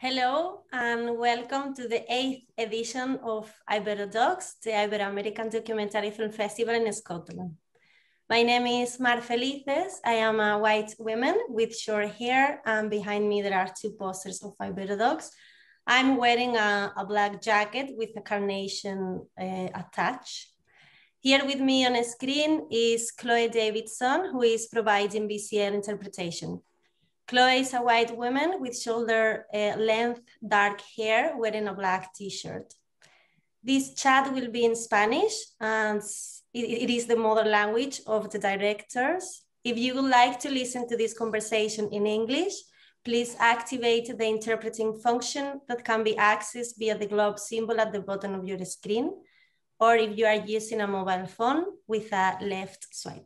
Hello and welcome to the 8th edition of IberoDocs, the Ibero-American Documentary Film Festival in Scotland. My name is Mar Felices. I am a white woman with short hair, and behind me there are two posters of IberoDocs. I'm wearing a black jacket with a carnation attached. Here with me on the screen is Chloe Davidson, who is providing BSL interpretation. Chloe is a white woman with shoulder-length dark hair wearing a black t-shirt. This chat will be in Spanish, and it is the mother language of the directors. If you would like to listen to this conversation in English, please activate the interpreting function that can be accessed via the globe symbol at the bottom of your screen, or if you are using a mobile phone with a left swipe.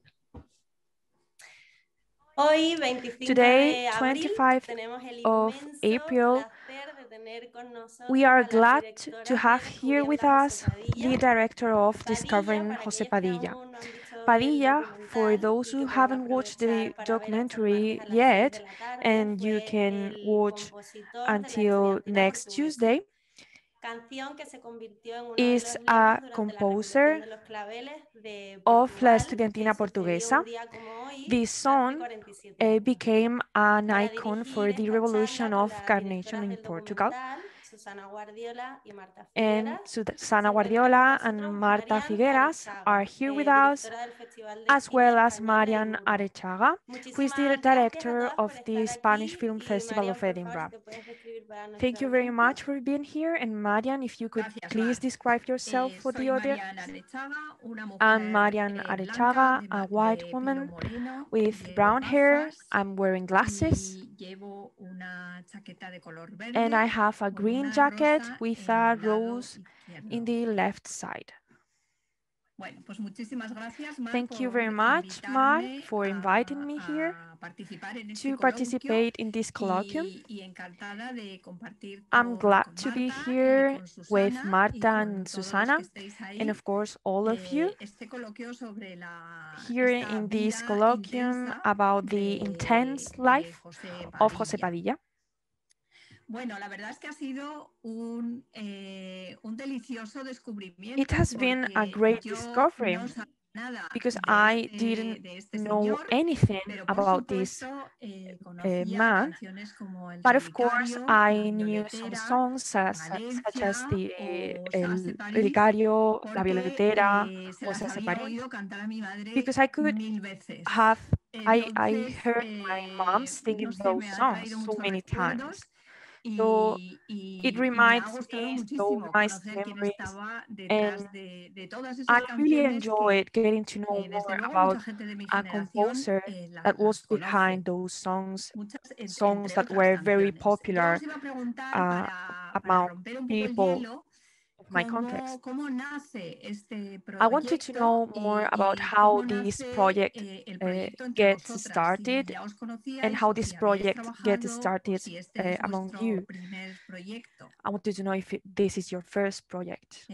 Today, 25th of April, we are glad to have here with us the director of Discovering José Padilla. Padilla, for those who haven't watched the documentary yet, and you can watch until next Tuesday, is a composer of La Estudiantina Portuguesa. This song became an icon for the revolution of carnation in Portugal. And Susana Guardiola and Marta Figueras are here with us, as well as Marian Arechaga, who is the director of the Spanish Film Festival of Edinburgh. Thank you very much for being here. And Marian, if you could please describe yourself for the audience. I'm Marian Arechaga, a white woman with brown hair. I'm wearing glasses. And I have a green jacket with a rose in the left side. Thank you very much, Mar, for inviting me here to participate in this colloquium. I'm glad to be here with Marta and Susana, and of course, all of you, here in this colloquium about the intense life of José Padilla. It has been a great discovery because I didn't know anything about this man, but of course I knew some songs such as the El Relicario, La Violetera, O Se Separó, because I heard my mom singing those songs so many times. So it reminds me so nice memories, and I really enjoyed getting to know more about a composer that was behind those songs that were very popular among people of my context. I wanted to know more about how this project gets started and how this project gets started among you. I wanted to know if this is your first project.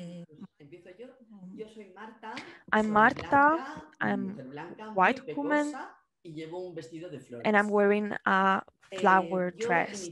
I'm Marta, I'm a white woman, and I'm wearing a flower dress.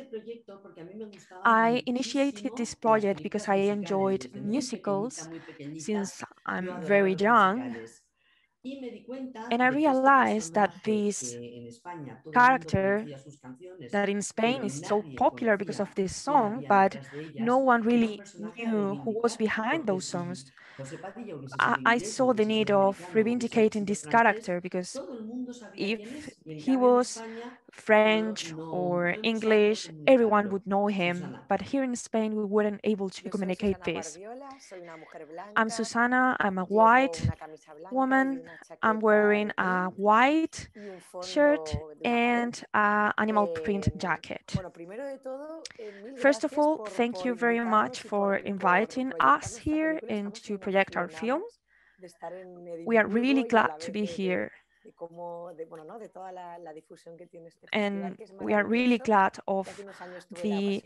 I initiated this project because I enjoyed musicals since I'm very young, and I realized that this character that in Spain is so popular because of this song, but no one really knew who was behind those songs. I saw the need of reivindicating this character because if he was French or English, everyone would know him. But here in Spain, we weren't able to communicate this. I'm Susana, I'm a white woman. I'm wearing a white shirt and an animal print jacket. First of all, thank you very much for inviting us here and to project our film. We are really glad to be here. And we are really glad of the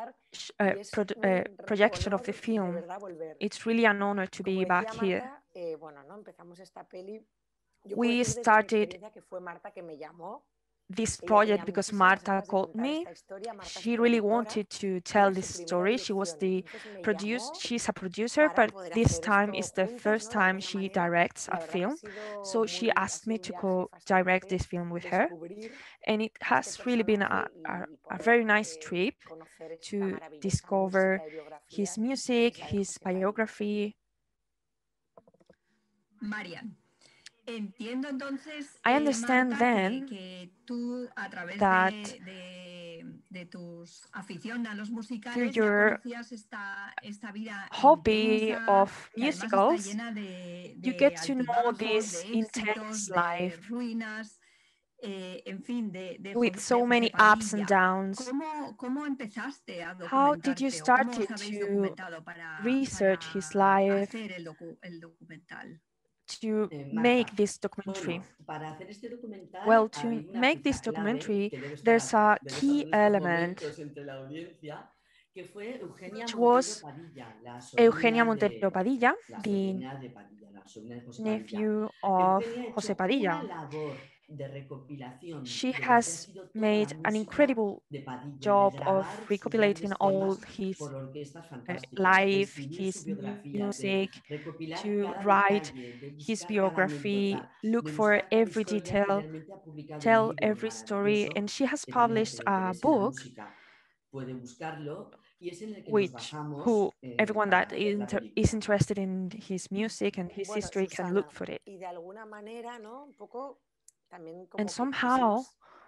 projection of the film. It's really an honor to be back here. We started this project because Marta called me. She really wanted to tell this story. She was she's a producer, but this time is the first time she directs a film. So she asked me to co-direct this film with her. And it has really been a very nice trip to discover his music, his biography. Marian. Entiendo entonces, I understand Marta, then que tú a través that de tus aficionados musicales through ya your conocías esta vida hobby intensa, of que además está musicals, llena you de get to know altibajos, this de intense éxitos, de life ruinas, en fin, with so de many José ups and Padilla. downs. ¿Cómo empezaste a How did you documentarte o start cómo os habéis to documentado para research his life, hacer el documental? to make this documentary? Well, to make this documentary, there's a key element, which was Eugenia Montero Padilla, the nephew of José Padilla. She has made an incredible job of recopilating all his life, his music, to write his biography, look for every detail, tell every story. And she has published a book which everyone that is interested in his music and his history can look for it. And somehow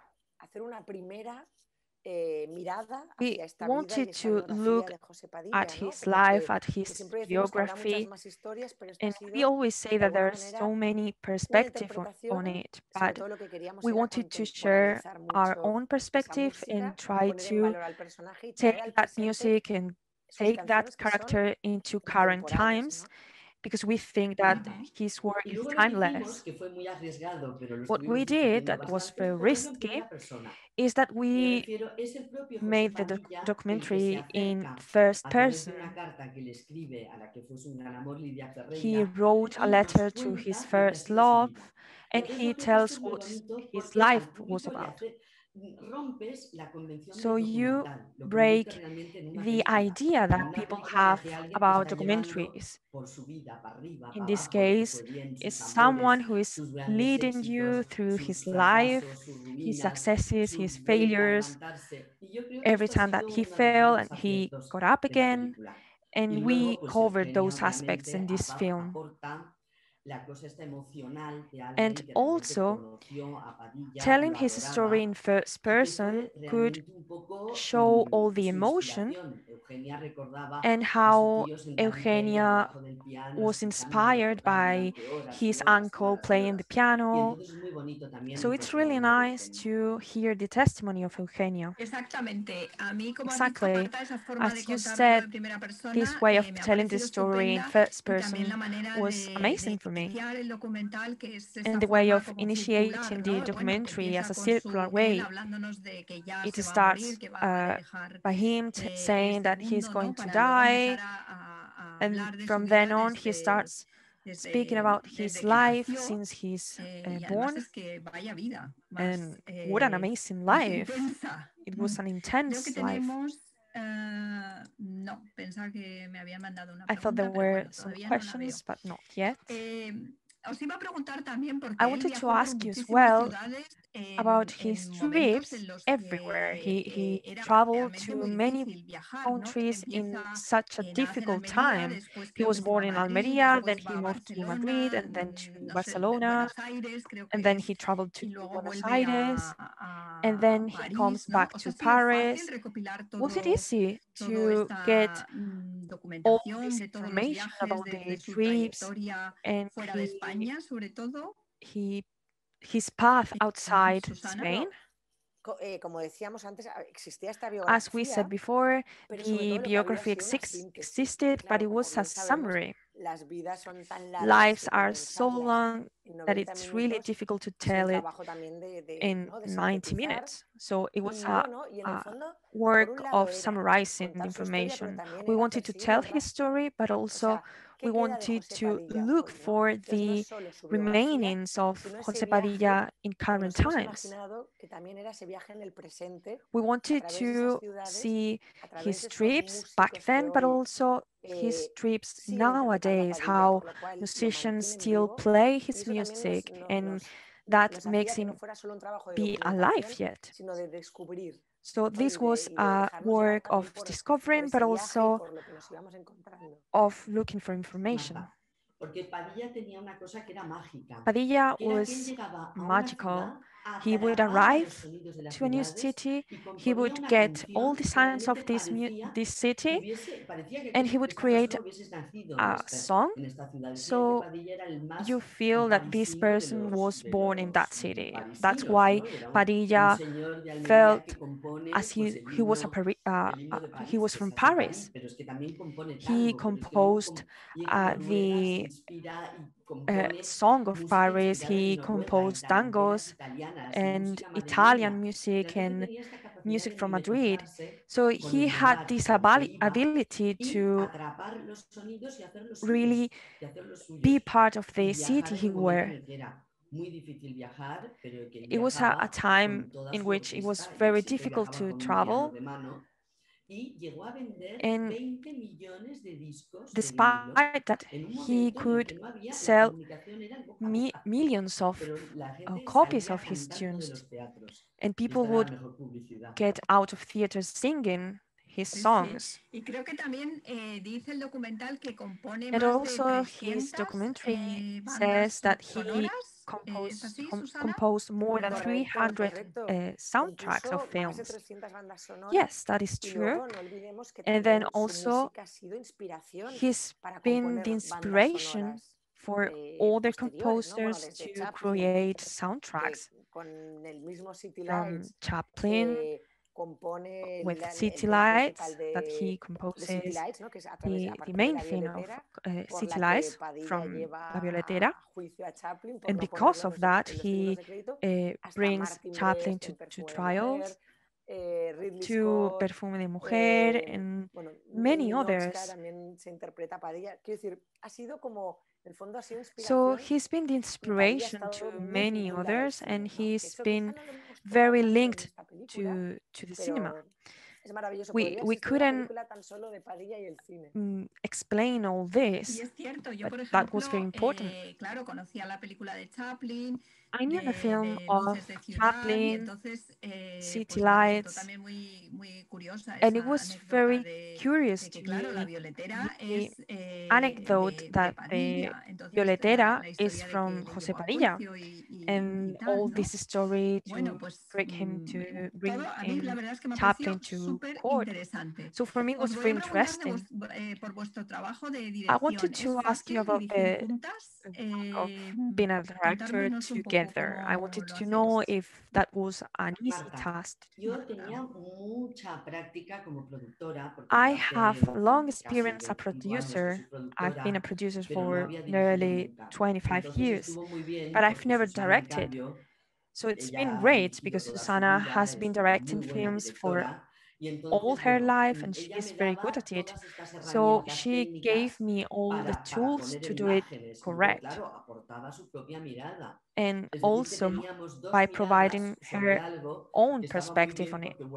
we wanted to look at his life, at his biography, and we always say that there are so many perspectives on it, but we wanted to share our own perspective and try to take that music and take that character into current times, because we think that his work is timeless. What we did that was very risky is that we made the documentary in first person. He wrote a letter to his first love, and he tells what his life was about. So you break the idea that people have about documentaries. In this case, it's someone who is leading you through his life, his successes, his failures, every time that he fell and he got up again. And we covered those aspects in this film. And also, telling his story in first person could show all the emotion and how Eugenia was inspired by his uncle playing the piano. So it's really nice to hear the testimony of Eugenia. Exactly. As you said, this way of telling the story in first person was amazing for me. And the way of initiating the documentary as a circular way. It starts by him saying that he's going to die, and from then on he starts speaking about his life since he's born. And what an amazing life. It was an intense life. I thought there were some questions, but not yet. I wanted to ask you as well about his trips everywhere. He traveled to many countries in such a difficult time. He was born in Almeria, then he moved to Madrid, and then to Barcelona, and then he traveled to Buenos Aires, and then he comes back to Paris. Was it easy to get all this information about the trips and his path outside Spain? As we said before, the biography existed, but it was a summary. Lives are so long, that it's really difficult to tell it in 90 minutes. So it was a work of summarizing the information. We wanted to tell his story, but also we wanted to look for the remainings of José Padilla in current times. We wanted to see his trips back then, but also his trips nowadays, how musicians still play his music, and that makes him be alive yet. So this was a work of discovering, but also of looking for information. Padilla was magical. He would arrive to a new city, he would get all the signs of this city, and he would create a song. So you feel that this person was born in that city. That's why Padilla felt as he was he was from Paris. He composed the Song of Paris. He composed tangos and Italian music and music from Madrid. So he had this ability to really be part of the city he were. It was a time in which it was very difficult to travel. And despite that, he could sell millions of copies of his tunes, and people would get out of theaters singing his songs. And also his documentary says that he composed more than 300 soundtracks of films. Yes, that is true. And then also he's been the inspiration for other composers to create soundtracks, from Chaplin with City Lights, that he composes the main theme of City Lights from La Violetera. And because of that, he brings Chaplin to trials, to Perfume de Mujer, and many others. So he's been the inspiration to many others, and he's been very linked to the cinema. We couldn't explain all this, but that was very important. I knew the film of Chaplin, City Lights, and it was very curious to me the anecdote that the Violetera is from José Padilla, and all this story to bring him Chaplin to court. So for me, it was very interesting. I wanted to ask you about the work of being a director together. I wanted to know if that was an easy task to do. I have long experience as a producer. I've been a producer for nearly 25 years, but I've never directed. So it's been great because Susana has been directing films for all her life and she is very good at it. So she gave me all the tools to do it correct. And also by providing her own perspective on it.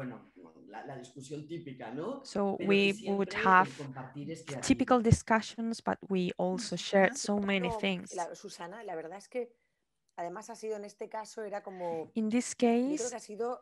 So we would have typical discussions, but we also shared so many things. In this case,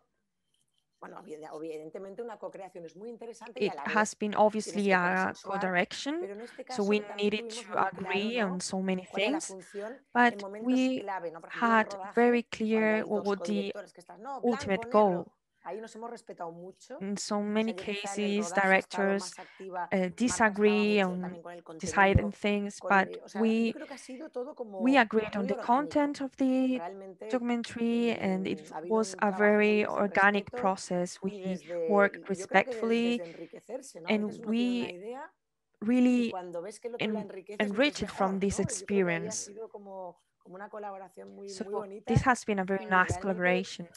it has been obviously a co-direction, so we needed to agree on so many things, but we had very clear what was the ultimate goal. In so many cases, directors disagree on deciding things, but we agreed on the content of the documentary, and it was a very organic process. We worked respectfully, and we really enriched from this experience. So this has been a very nice collaboration.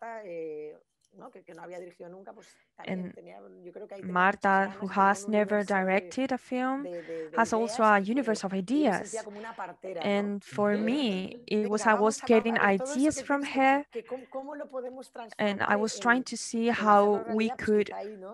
And Marta, who has never directed a film, has also a universe of ideas. And for me, it was I was getting ideas from her, and I was trying to see how we could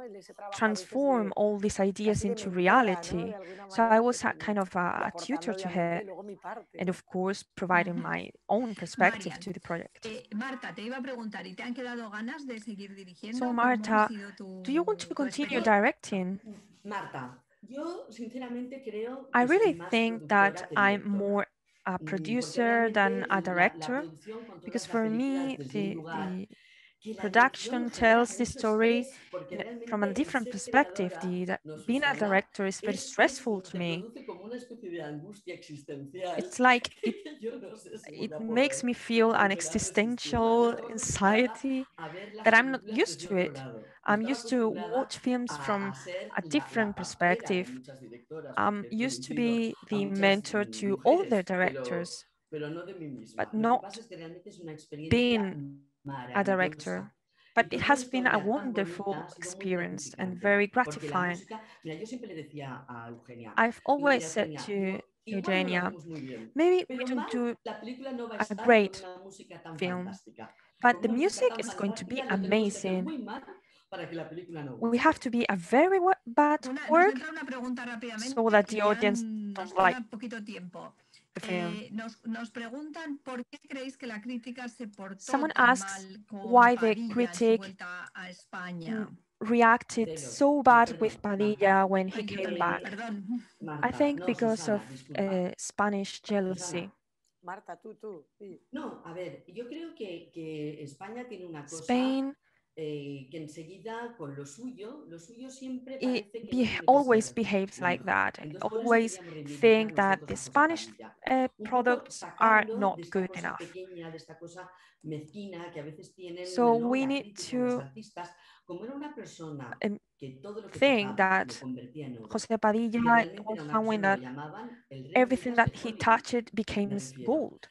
transform all these ideas into reality. So I was a kind of a tutor to her, and of course, providing my own perspective Marian, to the project. Marta, te iba a preguntar, ¿y te han quedado ganas de seguir dirigiendo? So ¿Cómo ha Marta, sido do you want to tu continue experiencia? directing? Marta, yo sinceramente creo I que soy really más think productora that que I'm directora. more a Porque producer than realmente a la director, producción con because todas las for me, películas desde un lugar que la production dirección genera tells the mucho story estrés porque from a realmente el different ser perspective. creadora, no Being a Susana, director is very stressful to te me. produce como una especie de angustia existencial. It's like que yo no sé si voy it a makes poder me feel an volver a existential resistirla. Yo estaba acostumbrada anxiety a ver las that I'm not películas used desde to otro it. lado. I'm Estaba used to acostumbrada watch films from a ser a la different partera de perspective. muchas directoras, I'm porque he used to producido be a the muchas mentor to older mujeres, directors, pero no de mí misma. but Lo que not pasa es que realmente es una experiencia being a director. maravillosa. But Y it con una has been a historia tan wonderful bonita, ha sido muy experience and gratificante. very Porque la gratifying. música, mira, yo siempre le decía a Eugenia, I've digo, always mira, said Eugenia, to digo, igual no lo Eugenia, hacemos muy bien, maybe we pero don't mal do la película no va a a estar con great una música tan film, fantástica. but Con the una música music tan is going to be fantástica lo tenemos que hacer amazing. muy mal para que la película no We guste. have to be a very bad Nos work entra una pregunta rápidamente so that que the ya audience nos don't queda like poquito tiempo. the film. Nos preguntan por qué creéis que la crítica se portó Someone tan asks mal con why the Padilla en su critic vuelta a España. reacted so bad Perdón, with Padilla Marta. when he Ay, yo came también, back. perdón. I Marta, think no, because Susana, of disculpa. Spanish jealousy. Susana. Marta, tú. Sí. No, a ver, yo creo que España tiene una cosa Spain que enseguida con lo suyo siempre parece que no tiene que always ser behaves lo like mejor. that. Entonces, por eso Always queríamos reivindicar think that nosotros the a José Spanish Padilla. Un poco products are sacando not de esta good cosa enough. pequeña, de esta cosa mezquina que a veces tienen So ¿no? we la need crítica y los to artistas. Como era una persona que todo lo que think tocaba lo that convertía en oro, José que Padilla realmente was era una someone persona, that lo llamaban el rey everything Midas that de he Hollywood, touched me became refiero. gold.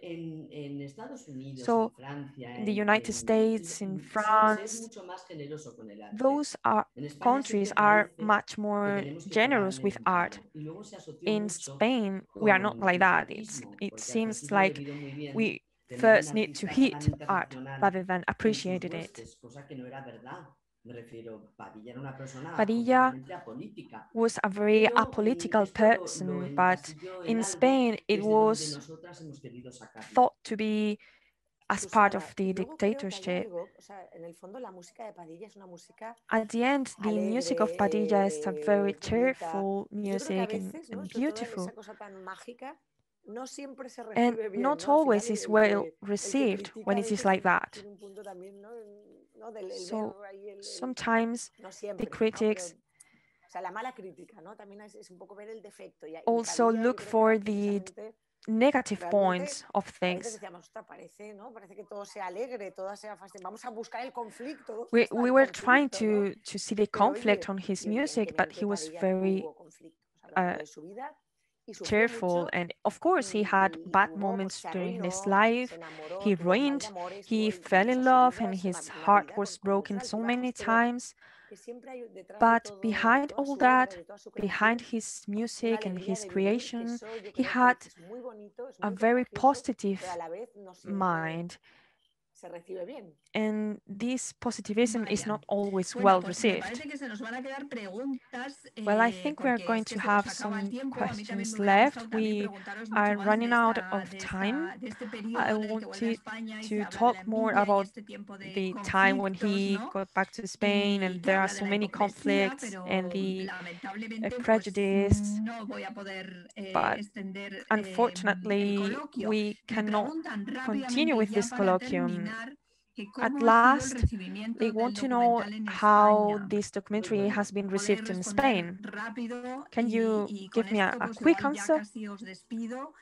En Estados Unidos, en So Francia, in the United States, in se es France, mucho más generoso con el arte. those En España countries siempre are parece much que more tenemos que generous quedar with art. y luego se asoció In mucho Spain, we are not con like el that. franquismo, It porque al seems franquismo le like vino muy bien we tener un first need to artista tan hit art internacional rather than en sus appreciated it. huestes, cosa que no era verdad. Me refiero, Padilla era una persona Padilla completamente apolítica. was a very Pero apolitical esto lo person, but encasilló en in algo Spain it desde donde was nosotras hemos querido sacarlo. thought to be as part Susana, of the y luego creo que hay dictatorship. algo, o sea, en el fondo la música de Padilla es una música At the end, the music of Padilla is a very bonita. cheerful Y yo creo que a music veces, ¿no? and Sobre todo beautiful. esa cosa tan mágica, no siempre se And recibe bien, not ¿no? Al final always is well el que received when critica a it is veces like that. tiene un punto también, ¿no? Del el So ver ahí sometimes no the siempre, ¿no? critics Pero, o sea, la mala crítica, ¿no? También es un poco ver el defecto. Y also Padilla, look yo creo que for era the precisamente negative realmente points of a veces things. decíamos, ostras, parece, ¿no? Parece que todo sea alegre, todo sea fácil. Vamos a buscar el conflicto. ¿Dónde We está we el were trying conflicto, ¿no? to see the Pero conflict oye, on his y music, but evidentemente he was Padilla very tuvo conflictos a lo largo de su vida y sufrió cheerful. mucho And of course, he had y bad tuvo, pues moments se during his arruinó, se life. enamoró, He tuvo un mal de ruined, amores, he tuvo fell in muchas love, and subidas, his una heart vida was con broken muchos so altibajos, many pero times. que siempre hay detrás But behind de toda all su obra, that, de toda su behind creación, his una music and alegría his de vivir, que creation, eso yo he creo had que es muy bonito, es a muy very contagioso, positive pero a la vez no siempre mind. se recibe bien. And this positivism is Marian. not always Bueno, well pues me received. parece que se nos van a quedar preguntas Well, I think we're porque going es que to se nos have acaba el some tiempo. A mí también questions me hubiera gustado left. también We preguntaros mucho are más running out of time. de este I periodo en el que vuelve a wanted España y se to habla de la talk more envidia y about este tiempo de the time when conflictos, he ¿no? got back to Spain, Y and que there are habla de so la many hipocresía, conflicts pero and the lamentablemente pues prejudice. no voy a poder But extender el unfortunately, coloquio. we Me cannot preguntan continue rápidamente with ya this para colloquium. terminar que At cómo ha sido el last, recibimiento they del want to know documental en how España. this documentary has been Podéis received in responder Spain. rápido Can you y con give me esto a pues quick igual ya answer? casi os despido.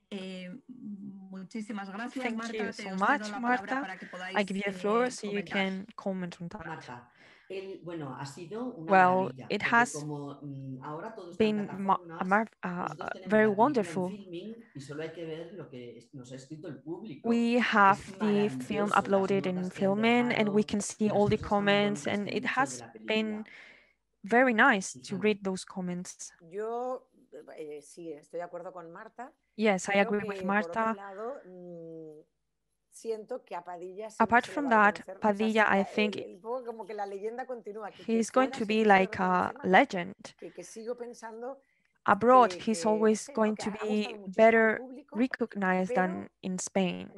Muchísimas gracias, Thank Marta. you Te so os cedo much, la palabra Marta. para que I podáis give you the floor so you comentar. can comment on that. Marta, Well, it has been very wonderful. We have the film uploaded in Filmin, and we can see all the comments, and it has been very nice to read those comments. Yo sí, estoy de acuerdo con Marta. Yes, I agree with Marta. Apart from that, Padilla, I think he's going to be like a legend. Abroad, he's always going to be better recognized than in Spain.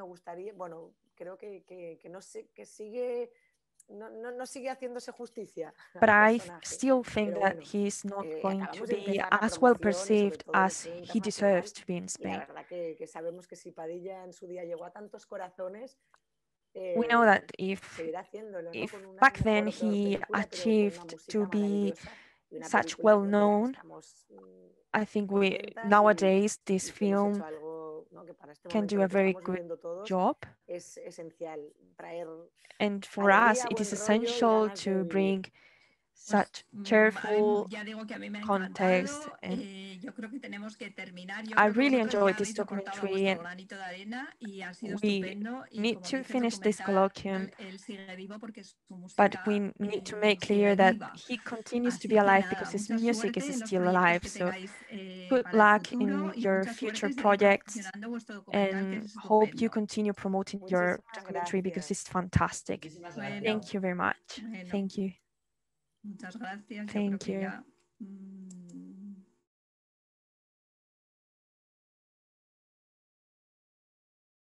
But I still think that he's not going to be as well perceived as he deserves to be in Spain. We know that if back then he achieved to be such well known, I think nowadays this film can do a very good job. And for us, it is essential to bring such cheerful context. And I really enjoyed this documentary, and we need to finish this colloquium, but we need to make clear that he continues to be alive because his music is still alive. So good luck in your future projects, and hope you continue promoting your documentary because it's fantastic. Thank you very much. Thank you. Muchas gracias. Thank you.